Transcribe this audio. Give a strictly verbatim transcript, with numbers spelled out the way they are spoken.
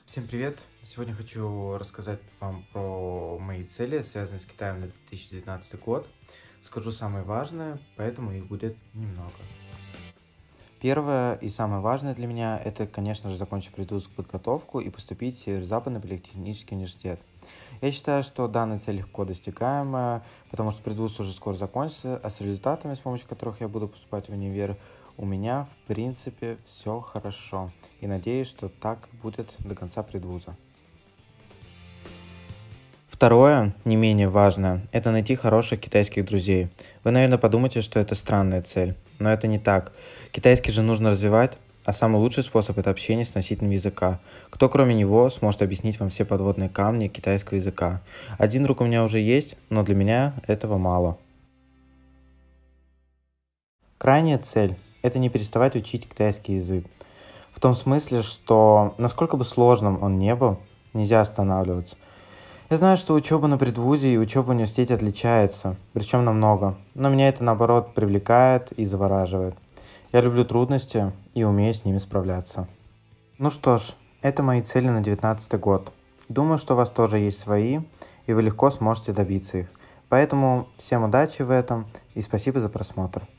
Всем привет! Сегодня хочу рассказать вам про мои цели, связанные с Китаем на две тысячи девятнадцатый год. Скажу самое важное, поэтому их будет немного. Первое и самое важное для меня – это, конечно же, закончить предвузовскую подготовку и поступить в Северо-Западный политехнический университет. Я считаю, что данная цель легко достигаемая, потому что предвуз уже скоро закончится, а с результатами, с помощью которых я буду поступать в универ, у меня, в принципе, все хорошо. И надеюсь, что так будет до конца предвуза. Второе, не менее важное, это найти хороших китайских друзей. Вы, наверное, подумаете, что это странная цель, но это не так. Китайский же нужно развивать, а самый лучший способ – это общение с носителем языка. Кто, кроме него, сможет объяснить вам все подводные камни китайского языка? Один друг у меня уже есть, но для меня этого мало. Крайняя цель – это не переставать учить китайский язык. В том смысле, что насколько бы сложным он не был, нельзя останавливаться. Я знаю, что учеба на предвузе и учеба в университете отличается, причем намного, но меня это наоборот привлекает и завораживает. Я люблю трудности и умею с ними справляться. Ну что ж, это мои цели на девятнадцатый год. Думаю, что у вас тоже есть свои, и вы легко сможете добиться их. Поэтому всем удачи в этом и спасибо за просмотр.